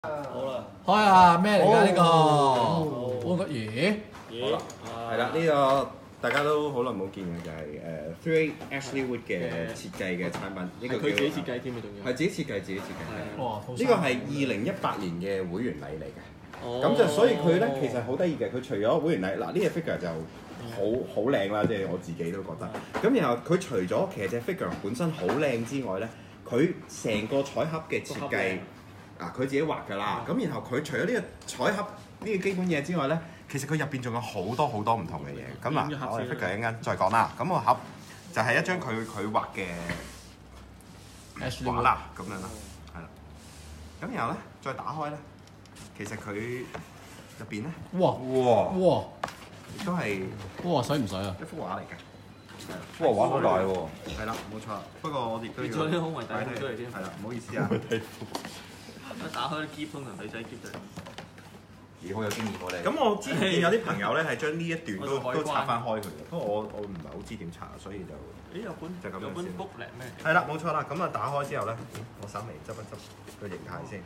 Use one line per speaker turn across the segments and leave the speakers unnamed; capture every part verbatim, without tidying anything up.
好啦，
開啊！咩嚟㗎呢個？安吉咦？
好啦，
係啦，呢個大家都好耐冇見嘅就係誒 Three Ashley Wood 嘅設計嘅產品，呢個
係佢自己設計添啊，仲要
係自己設計自己設計。
哇！
呢個係二零一八年嘅會員禮嚟嘅，
哦
咁就所以佢咧其實好得意嘅，佢除咗會員禮嗱呢隻 figure 就好好靚啦，即係我自己都覺得。咁然後佢除咗其實隻 figure 本身好靚之外咧，佢成個彩盒嘅設計。啊！佢自己畫㗎啦，咁然後佢除咗呢個彩盒呢個基本嘢之外咧，其實佢入邊仲有好多好多唔同嘅嘢。咁嗱，我哋 figure 一陣間再講啦。咁個盒就係一張佢佢畫嘅畫啦，咁樣啦，係啦。咁然後咧再打開咧，其實佢入邊咧，
哇
哇
哇
亦都係
哇！使唔使啊？
一幅畫嚟嘅。
哇！畫好大喎，
係啦，冇錯。不過我亦都要
變咗啲胸圍底褲出嚟添。
係啦，唔好意思啊。
一打開啲篋，通常女仔篋就
咦，好有經驗喎你。
咁我之前見有啲朋友咧係將呢一段都
我
都拆翻開佢嘅，不過我我唔係好知點拆，所以就
咦有本
就咁樣
有本
先
book 嚟咩？
係啦，冇錯啦。咁啊打開之後咧，我稍微執一執個形態先。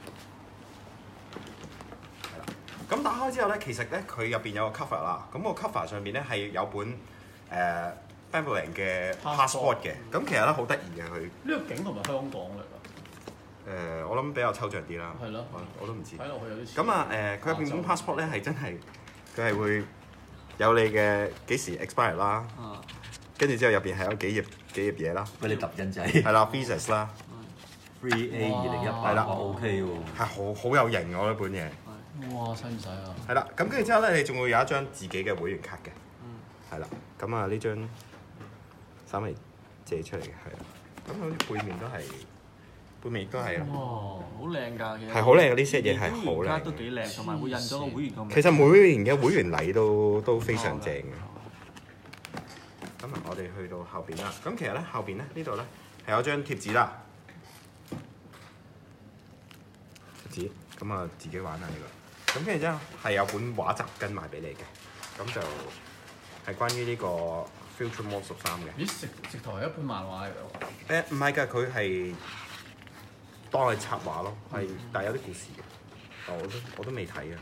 係啦，咁打開之後咧，其實咧佢入邊有個 cover 啦。咁個 cover 上邊咧係有本誒 Bamboland 嘅 passport 嘅。咁其實咧好得意嘅佢。
呢個景同埋香港嚟㗎。
誒、呃，我諗比較抽象啲啦。
係咯，
我我都唔知。
睇落去有啲似。
咁啊誒，佢入邊本 passport 咧係真係，佢係會有你嘅幾時 expire 啦，
啊，
跟住之後入邊係有幾頁幾頁嘢啦，
俾你揼印仔。
係啦 visas 啦，
Three A 二零一八啦，OK 喎。
係好好有型我呢本嘢。
哇！使唔使啊？
係啦，咁跟住之後咧，你仲會有一張自己嘅會員卡嘅。
嗯。
係啦，咁啊呢張稍微借出嚟嘅係啦，咁好似背面都係。背面都係啊，
哇，好靚㗎，其實
係好靚嘅，呢 set 嘢係好靚，
都幾靚，同埋會印咗個會員個名。
其實每年嘅會員禮都都非常正嘅。咁啊，我哋去到後邊啦。咁其實咧後邊咧呢度咧係有張貼紙啦，貼紙咁啊自己玩下呢個。咁跟住之後係有本畫集跟埋俾你嘅，咁就係關於呢個 Future Mode 十三嘅。
咦？直直頭係一本漫畫嚟㗎。
誒唔係㗎，佢係。當係插畫咯，係，但係有啲故事嘅，我都我都未睇嘅，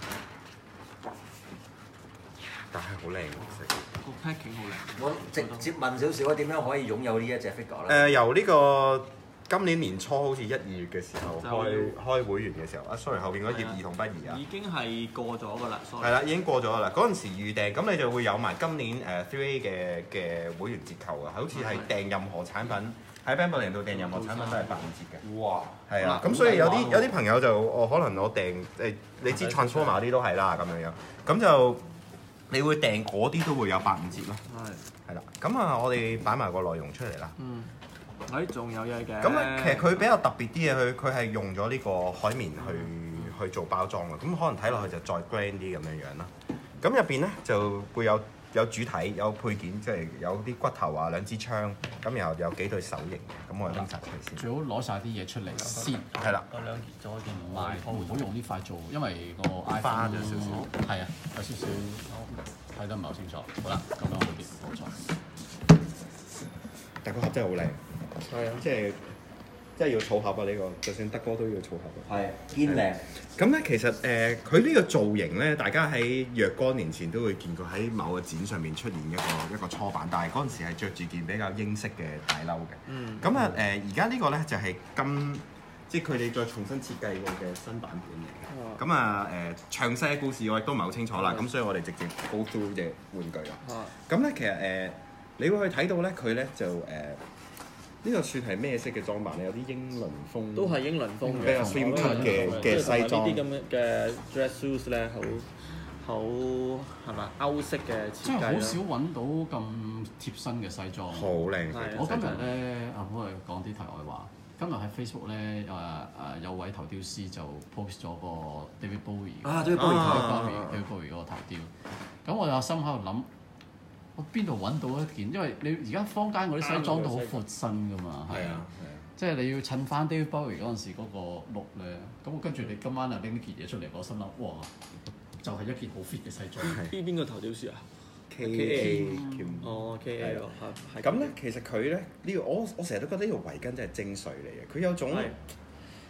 但係好靚嘅，其實
個 packing 好靚。
我直接問少少啊，點樣可以擁有呢一隻 figure
誒、
咧？
呃、由呢個今年年初好似一二月嘅時候
就
開開會員嘅時候，啊 sorry 後邊嗰頁兒童不宜啊，
已經係過咗㗎啦，
係啦已經過咗啦，嗰陣時預訂，咁你就會有埋今年誒 three A 嘅嘅會員折扣啊，好似係訂任何產品。喺 Bamboland 度訂任何產品都係八五折嘅。哇！係啊，咁所以有啲有啲朋友就我可能我訂誒，你知 Transformer 啲都係啦咁樣樣，咁就你會訂嗰啲都會有八五折咯。係係啦，咁啊我哋擺埋個內容出嚟啦。
嗯。誒，仲有嘢嘅。
咁咧其實佢比較特別啲嘅，佢佢係用咗呢個海綿去去做包裝嘅，咁可能睇落去就再 grand 啲咁樣樣啦。咁入邊咧就會有。有主體，有配件，即係有啲骨頭啊，兩支槍，咁然後有幾對手型嘅，咁我哋拎晒出嚟先。
最好攞晒啲嘢出嚟先。
係啦。
嗰兩件再件
唔係，我唔好用呢塊做，因為個 iPhone
花咗少少。
係啊，有少少睇得唔係好清楚。好啦，咁樣好啲，冇錯。
但個盒真係好靚。係啊，即係即係要儲盒啊！呢個就算德哥都要儲盒。
係堅靚。
咁咧其實誒，佢、呃、呢個造型咧，大家喺若干年前都會見過喺某個展上面出現一個一個初版，但係嗰陣時係著住件比較英式嘅大褸嘅。嗯。咁啊誒，而家呢個咧就係今即係佢哋再重新設計過嘅新版本嚟嘅。咁啊誒，詳細嘅故事我亦都唔係好清楚啦，咁、嗯、所以我哋直接 go through 隻玩具啦。咁咧、嗯、其實誒、呃，你會去睇到咧，佢咧就誒。呃呢個算係咩色嘅裝扮咧？有啲英倫風，
都係英倫風嘅，
比較 slim cut 嘅嘅西裝。
呢啲咁樣嘅 dress shoes 咧，好好係咪歐式嘅設計。
真係好少揾到咁貼身嘅西裝。
好靚。
我今日咧啊，我係講啲題外話。今日喺 Facebook 咧誒誒有位頭雕師就 post 咗個 David Bowie
啊，David
Bowie，David Bowie 嗰個頭雕。咁我有心喺度諗。我邊度揾到一件？因為你而家坊間嗰啲西裝都好闊身㗎嘛，係啊，即係你要襯翻 David Bowie 嗰陣時嗰個 look 咧。咁我跟住你今晚又拎呢件嘢出嚟，我心諗哇，就係、是、一件好 fit 嘅西裝。
邊邊個頭雕師啊
？K A
哦 K A 咯，係。
咁咧，其實佢咧呢、呢個我我成日都覺得呢條圍巾真係精髓嚟嘅，佢有種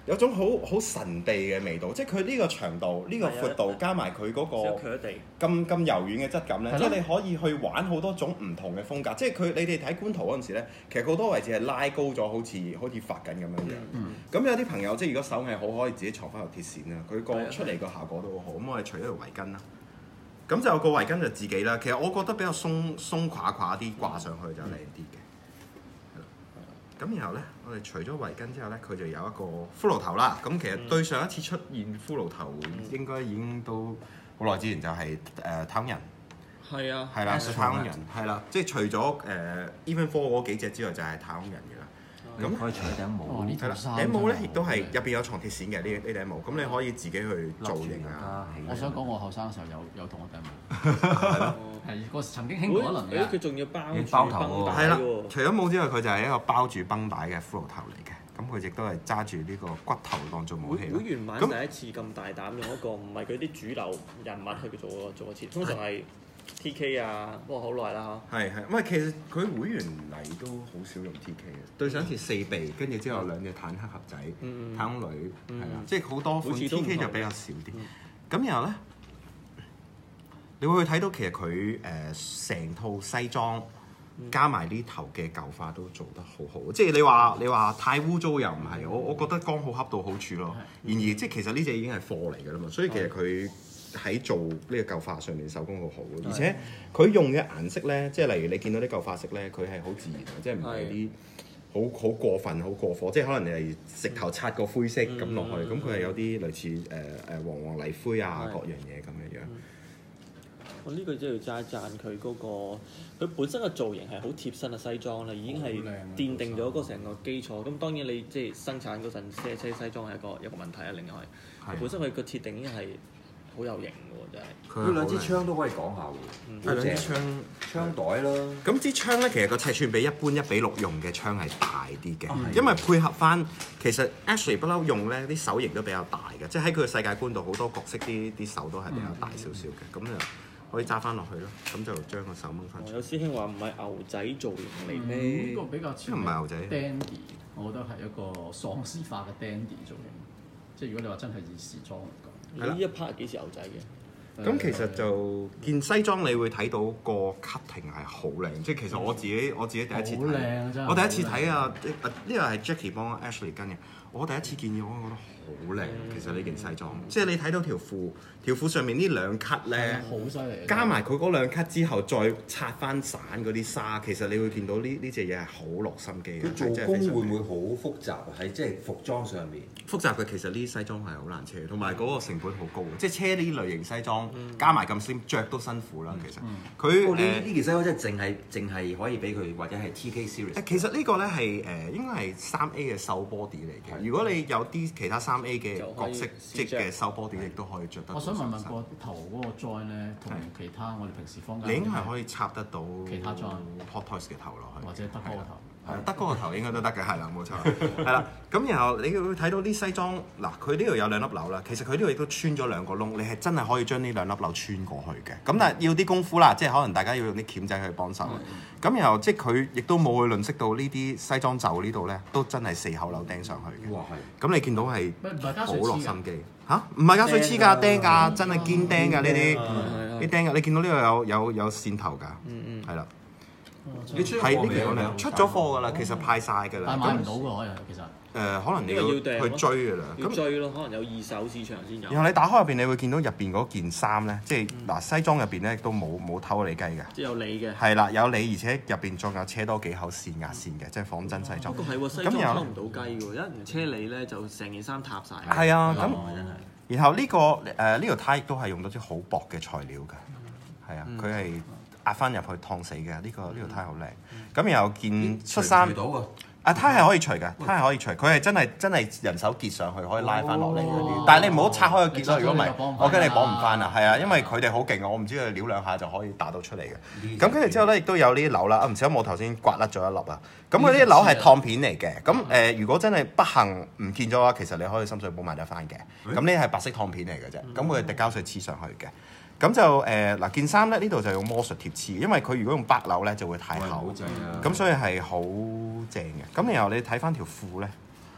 有種好好神秘嘅味道，即係佢呢個長度、呢、呢個闊度加埋佢嗰個咁咁柔軟嘅質感咧，即係你可以去玩好多種唔同嘅風格。即係佢你哋睇觀圖嗰陣時咧，其實好多位置係拉高咗，好似好似發緊咁樣樣。咁、嗯、有啲朋友即係如果手藝好，可以自己藏翻條鐵線啦，佢個出嚟個效果都好好。咁我哋除咗條圍巾啦。咁就個圍巾就自己啦。其實我覺得比較鬆鬆垮垮啲，掛上去就靚啲嘅。咁、嗯、然後咧，我哋除咗圍巾之後咧，佢就有一個骷髏頭啦。咁其實對上一次出現骷髏頭，應該已經都好耐之前，就係誒太空人。係啊。係啦，太空人係啦，即係除咗誒 Even Four 嗰幾隻之外，就係太空人嘅啦。咁
可以除頂帽。
係啦，頂帽咧亦都係入邊有藏鐵線嘅呢呢頂帽。咁你可以自己去造型啊。
我想講我後生嘅時候有有同我頂帽。係咯。係嗰時曾經興過一輪嘅。
佢仲要包住
包頭
喎。係啦，除咗帽之外，佢就係一個包住繃帶嘅骷髏頭嚟嘅。咁佢亦都係揸住呢個骨頭當做武器。
會員版第一次咁大膽用一個唔係佢啲主流人物去做做一次，通常係 T K 啊，不過好耐啦嚇。係係，
唔係其實佢會員嚟都好少用 T K 嘅。對上一次四臂，跟住之後兩隻坦克盒仔、太空女，係啦，即係好多款 T K 就比較少啲。咁然後咧，你會去睇到其實佢誒成套西裝加埋呢頭嘅舊化都做得好好。即係你話你話太污糟又唔係，我我覺得剛好恰到好處咯。然而即係其實呢隻已經係貨嚟㗎啦嘛，所以其實佢喺做呢個舊化上面手工好好，而且佢用嘅顏色咧，即係例如你見到啲舊化色咧，佢係好自然嘅，即係唔係啲好好過分、好過火，即係可能你係直頭擦個灰色咁落去，咁佢係有啲類似誒誒黃黃泥灰啊各樣嘢咁樣樣。
我呢個真係要讚一讚佢嗰個，佢本身嘅造型係好貼身嘅西裝啦，已經係奠定咗嗰成個基礎。咁當然你即係生產嗰陣車車西裝係一個一個問題啊，另外本身佢個設定已經係好有型嘅喎，真係。
佢兩支槍都可以講下喎，
係兩支槍
槍袋啦。
咁支槍咧，其實個尺寸比一般一比六用嘅槍係大啲嘅，因為配合翻其實 Ashley 不嬲用咧啲手型都比較大嘅，即係喺佢嘅世界觀度好多角色啲啲手都係比較大少少嘅，咁就可以揸翻落去咯，咁就將個手掹翻出。
有師兄話唔係牛仔造型嚟咩？
呢個比較似
唔係牛仔
dandy，我覺得係一個喪屍化嘅 dandy 造型。即係如果你話真係以時裝嚟講，
呢一 part 幾似牛仔嘅。
咁其實就件西裝，你會睇到個 cutting 係好靚，即係其實我自己我自己第一次睇，我第一次睇啊，呢個係 Jackie 幫 Ashley 跟嘅，我第一次見嘅我覺得好靚。其實呢件西裝，即係你睇到條褲，條褲上面呢兩 cut 咧，
好犀利，
加埋佢嗰兩 cut 之後再拆翻散嗰啲紗，其實你會見到呢呢隻嘢係好落心機嘅。
佢做工會唔會好複雜啊？喺即係服裝上面
複雜嘅，其實呢啲西裝係好難車，同埋嗰個成本好高嘅，即係車呢類型西裝加埋咁先着都辛苦啦。其實佢誒
呢呢件西裝即係淨係淨係可以俾佢或者係 T K series。
誒其實呢個咧係誒應該係三 A 嘅瘦 body 嚟嘅。如果你有啲其他三 A 嘅角色即嘅瘦 body，亦都可以着得到。
我想問問個頭嗰個 join 咧，同其他我哋平時坊間
你應該係可以插得到
其他 join
Hot Toys 嘅頭落去，
或者德哥個頭。
係德哥個頭應該都得嘅，係啦，冇錯，係啦。咁然後你會睇到啲西裝嗱，佢呢度有兩粒紐啦，其實佢呢度亦都穿咗兩個窿，你係真係可以將呢兩粒紐穿過去嘅。咁但係要啲功夫啦，即係可能大家要用啲鉗仔去幫手。咁然後即係佢亦都冇去吝嗇到呢啲西裝袖呢度咧，都真係四口紐釘上去嘅。哇，係！咁你見到係好落心機嚇，唔係加水黐㗎，釘㗎，真係堅釘㗎呢啲，啲釘㗎。你見到呢度有有有線頭㗎，係啦。
你出
係呢個咧出咗貨㗎啦，其實派晒㗎啦。
但買唔到㗎可能其實。
誒，可能你要去追㗎啦。
要追咯，可能有二手市場先有。
然後你打開入邊，你會見到入邊嗰件衫咧，即係嗱西裝入邊咧都冇冇偷你雞嘅。
即係有你嘅。係
啦，有你，而且入邊仲有車多幾口線壓線嘅，即係仿真西裝。
不過係喎，西裝偷唔到雞㗎喎，一唔車你咧就成件衫塌晒。
係啊，咁然後呢個誒呢條呔亦都係用到啲好薄嘅材料㗎，係啊，佢係壓翻入去燙死嘅，呢個呢條呔好靚。咁然後件恤衫。啊，呔係可以除嘅，呔係可以除，佢係真係真係人手結上去，可以拉翻落嚟嗰啲。但係你唔好拆開個結咯，如果唔係，我驚你綁唔翻啊。係啊，因為佢哋好勁啊，我唔知佢撩兩下就可以打到出嚟嘅。咁跟住之後咧，亦都有呢啲紐啦。啊，唔小心我頭先刮甩咗一粒啊。咁佢啲紐係燙片嚟嘅。咁誒，如果真係不幸唔見咗嘅話，其實你可以深水埗買得翻嘅。咁呢係白色燙片嚟嘅啫。咁佢係滴膠水黐上去嘅。咁就誒嗱件衫咧，呢度就用魔術貼黐，因為佢如果用白紐咧就會太厚，咁所以係好正嘅。咁然後你睇翻條褲咧，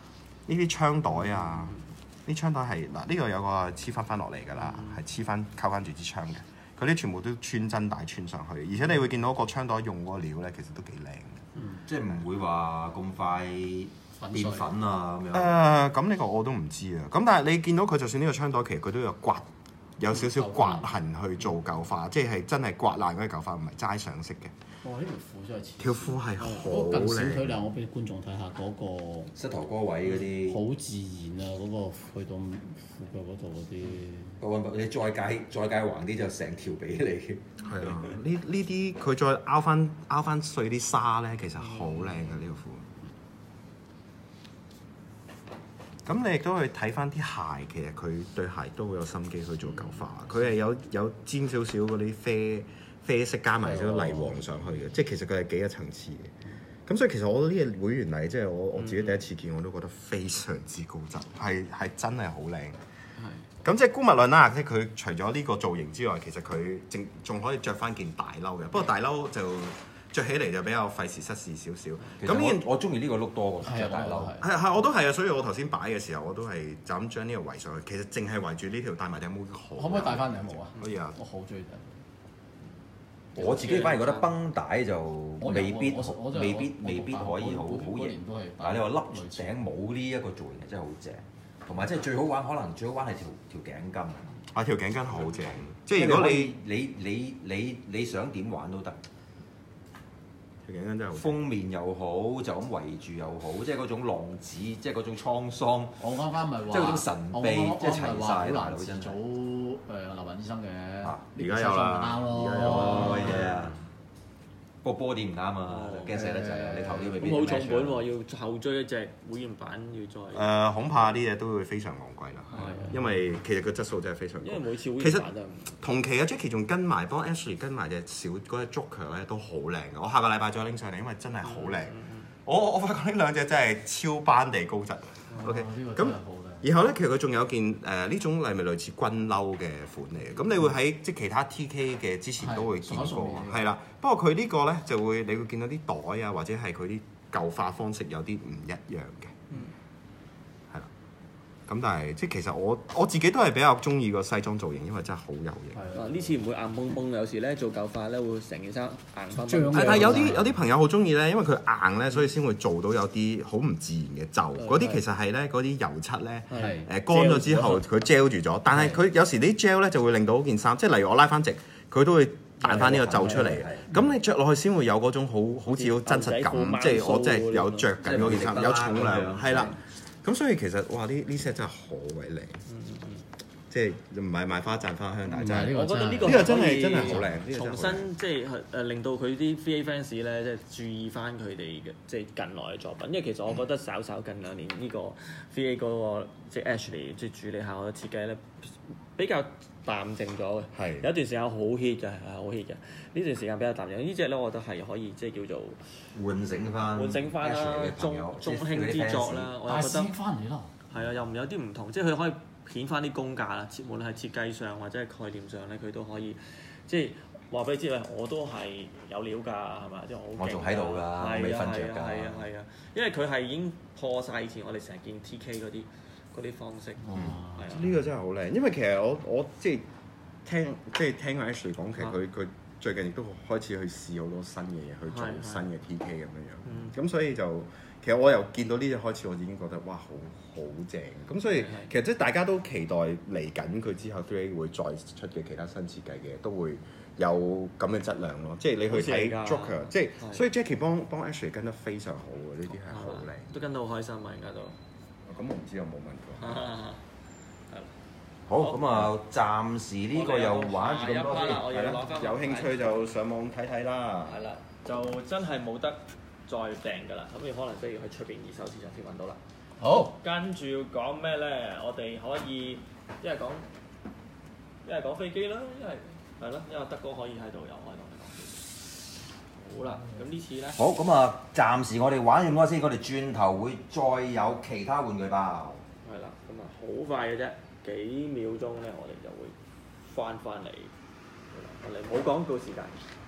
呢啲槍袋啊，呢槍袋係嗱呢個有個黐翻翻落嚟㗎啦，係黐翻溝翻住支槍嘅。佢啲全部都穿針帶穿上去，而且你會見到個槍袋用嗰個料咧，其實都幾靚嘅。
嗯，即係唔會話咁快變粉啊咁樣。
誒，咁呢個我都唔知啊。咁但係你見到佢就算呢個槍袋，其實佢都有刮，有少少刮痕去做舊化，即係真係刮爛嗰啲舊化，唔係齋上色嘅。
哇！呢條褲真係似
條褲係好
嗰個近小腿
靚。
量，我俾觀眾睇下嗰個
膝頭哥位嗰啲。
好自然啊！嗰個去到褲腳嗰度嗰啲。
你再解再解橫啲就成條俾你。
係啊，呢呢啲佢再拗翻拗翻碎啲沙咧，其實好靚嘅呢個褲。咁你亦都去睇翻啲鞋，其實佢對鞋都好有心機去做舊化。佢係有有沾少少嗰啲啡啡色加埋少少泥黃上去嘅，即係其實佢係幾個層次嘅。咁所以其實我覺得呢個會員禮，即係我我自己第一次見，我都覺得非常之高質，係係真係好靚。咁即係姑勿論啦，即係佢除咗呢個造型之外，其實佢正仲可以着翻件大褸嘅。不過大褸就着起嚟就比較費時失事少少。咁呢件
我中意呢個 look 多過着大褸。
係係，我都係啊，所以我頭先擺嘅時候，我都係就咁將呢個圍上去。其實淨係圍住呢條戴埋頂帽好。
可唔可以戴翻頂帽啊？
可以啊。
我好中意戴。
我自己反而覺得繃帶就未必
我我我
未必
我
未必可以好好型。但係你話笠頂帽呢一個造型真係好正，同埋即係最好玩，可能最好玩係條條頸巾。
啊，條頸巾好正，即係如果你
你你你你想點玩都得。
條頸巾真係好。
封面又好，就咁圍住又好，即係嗰種浪子，即係嗰種滄桑。
我啱啱咪話，
即係嗰種神秘，即係齊晒大佬
真係。早誒劉文醫生嘅，
而家有啦，
而
家有
哦嘢。不過波點唔啱啊，驚死得滯啊！你頭啲未必。
好重本喎，要後追一隻會員版，要再。
誒，恐怕啲嘢都會非常昂貴啦。因為其實個質素真係非常高。
因為每次會
其實
員版都
同期啊 Jackie 仲跟埋幫 Ashley 跟埋隻小嗰隻 Joker 咧都好靚嘅。我下個禮拜再拎上嚟，因為真係好靚。我我發覺呢兩隻真係超班地高質。OK，咁。然後咧，其實佢仲有件誒呢、呃、種係咪類似軍褸嘅款嚟嘅？咁你會喺即係其他 T K 嘅之前都會見過，係啦。不過佢呢個咧就會你會見到啲袋啊，或者係佢啲舊化方式有啲唔一樣嘅，係啦、嗯。咁但係即係其實我我自己都係比較中意個西裝造型，因為真係好有型。
係啊，呢次唔會硬崩崩，有時咧做舊化咧會成件衫硬崩崩。
但係有啲有啲朋友好中意咧，因為佢硬咧，所以先會做到有啲好唔自然嘅皺。嗰啲其實係咧嗰啲油漆咧誒乾咗之後佢 gel 住咗，但係佢有時啲 gel 咧就會令到件衫，即係例如我拉翻直，佢都會彈翻呢個皺出嚟。咁你着落去先會有嗰種好好似好真實感，即係我真係有着緊嗰件衫，有重量係啦。咁所以其實哇，呢呢 set 真係好鬼靚，即係唔係賣花讚花香，但係真係
我覺得呢個
呢個真係真係好靚，
重新即係誒令到佢啲 V A fans 咧，即係注意翻佢哋嘅即係近來嘅作品，因為其實我覺得稍稍近兩年呢個 V A 嗰個即係 Ashley 即係主理下我嘅設計咧比較淡靜咗嘅，
係
有一段時間好 hit 嘅，係好 hit 嘅。呢段時間比較淡靜，呢隻咧我覺得係可以即係叫做
喚醒翻，
喚醒翻啦，中中興之作啦，我又覺得
翻嚟啦，
係啊，又唔有啲唔同，即係佢可以顯翻啲功架啦，無論係設計上或者係概念上咧，佢都可以即係話俾你知，喂，我都係有料㗎，係嘛？即係我好勁㗎，
我仲喺度㗎，未瞓着㗎。
係啊係啊，因為佢係已經破晒以前我哋成日見 T K 嗰啲嗰啲方式。
嗯，呢個真係好靚，因為其實我我即係聽即係聽阿 Ashley 講，其實佢佢最近亦都開始去試好多新嘅嘢，去做新嘅 T K 咁樣樣。咁所以就其實我由見到呢隻開始，我已經覺得哇，好好正。咁所以其實即係大家都期待嚟緊佢之後 three A 會再出嘅其他新設計嘅都會有咁嘅質量咯。即係你去睇 Joker， 即係所以 Jackie 幫幫 Ashley 跟得非常好嘅，呢啲係好靚，
都跟得好開心啊！而家都。
咁我唔知有冇問過。
好，咁啊，暫時呢個又玩住咁多先，
係啦，
有興趣就上網睇睇啦。
係啦，就真係冇得再訂㗎啦，咁你可能都要去出邊二手市場先揾到啦。
好，跟
住要講咩咧？我哋可以一係講一係講飛機啦，一係係咯，因為德哥可以喺度，又可以同你講飛機。好啦，咁呢次咧，
好，咁啊，暫時我哋玩完嗰先，我哋轉頭會再有其他玩具包。
係啦，咁啊好快嘅啫，幾秒鐘咧，我哋就會翻翻嚟。我哋冇廣告時間。